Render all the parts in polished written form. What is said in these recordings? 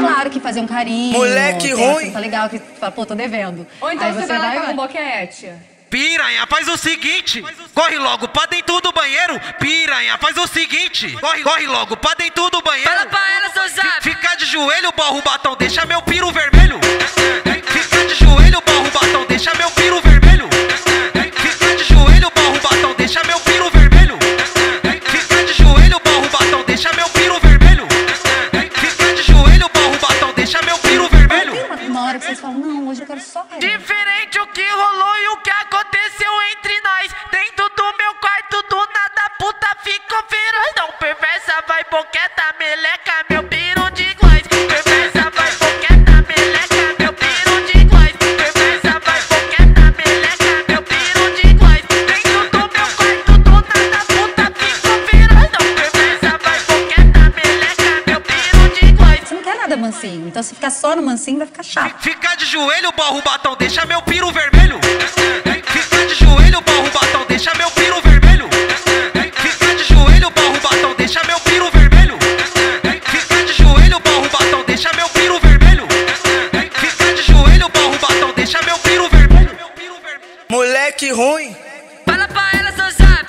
Claro que fazer um carinho. Moleque ruim. Tá legal, que fala, pô, tô devendo. Ou então você vai lá com um boquete. Piranha, faz o seguinte, corre logo pra dentro do banheiro. Piranha, faz o seguinte, corre logo pra dentro do banheiro. Fala pra ela, seu zap. Fica de joelho, borra o batom, deixa meu piro vermelho. Fica de joelho, borra o batom, deixa meu piro vermelho. Fica de joelho, borra o batom, deixa meu piro vermelho. Fica de joelho, borra o batom, deixa meu piro vermelho. Fica de joelho, borra o batom, deixa meu piro vermelho. Tem uma hora que vocês falam, não, hoje eu quero só carinho. Diferente o que rolou e o que aconteceu entre nós. Dentro do meu quarto, do nada a puta ficou feroz. Não, perversa, vai boqueta, meleca, meu piru de glóis. Perversa, vai boqueta, meleca, meu piru de glóis. Perversa, vai boqueta, meleca, meu piru de glóis. Dentro do meu quarto, do nada a puta ficou feroz. Não, perversa, vai boqueta, meleca, meu piru de glóis. Você não quer nada mansinho, então se ficar só no mansinho vai ficar chato. Fica de joelho, borra o batom, deixa meu piro vermelho. Fica de joelho, borra o batom, deixa meu piro vermelho. Fica de joelho, borra o batom, deixa meu piro vermelho. Fica de joelho, borra o batom, deixa meu piro vermelho. Fica de joelho, borra o batom, deixa meu piro vermelho. Moleque ruim. Fala pra ela, seu zap.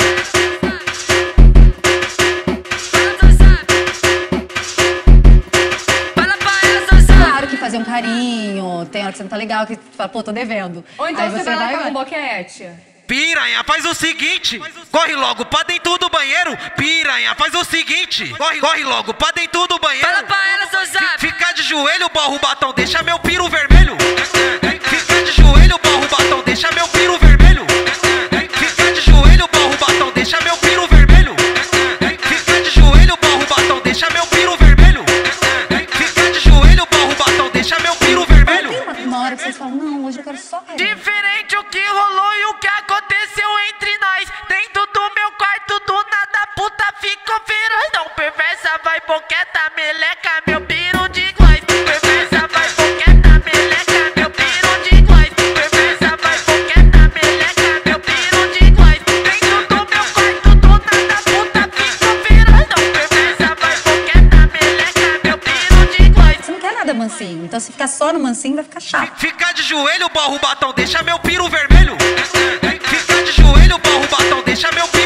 Fala pra ela, seu zap. Claro que fazer um carinho, tem hora que você não tá legal, que fala, pô, tô devendo. Ou então Aí você vai lá com um boquete. Piranha, faz o seguinte, corre logo pra dentro do banheiro. Piranha, faz o seguinte, corre logo pra dentro do banheiro. Fala pra ela, seu zap. Fica de joelho, borra o batom, deixa meu piro vermelho. Fica de joelho, borra o batom, deixa meu piro vermelho. Fica de joelho, borra o batom, deixa meu piro vermelho. Fica de joelho, borra o batom, deixa meu piro vermelho. Fica de joelho, borra o batom, deixa meu piro vermelho. Tem uma hora que vocês falam, não, hoje eu quero só carinho. Diferente o que rolou e o que aconteceu entre nós. Dentro do meu quarto, do nada a puta ficou feroz. Não, perversa, vai boqueta, meleca, meu piru de glóis. Perversa, vai boqueta, meleca, meu piru de glóis. Perversa, vai boqueta, meleca, meu piru de glóis. Dentro do meu quarto, do nada a puta ficou feroz. Não, perversa, vai boqueta, meleca, meu piru de glóis. Você não quer nada mansinho, então se ficar só no mansinho vai ficar chato. Fica de joelho, borra o batom, deixa meu piro vermelho. Fica de joelho, borra o batom, deixa meu piro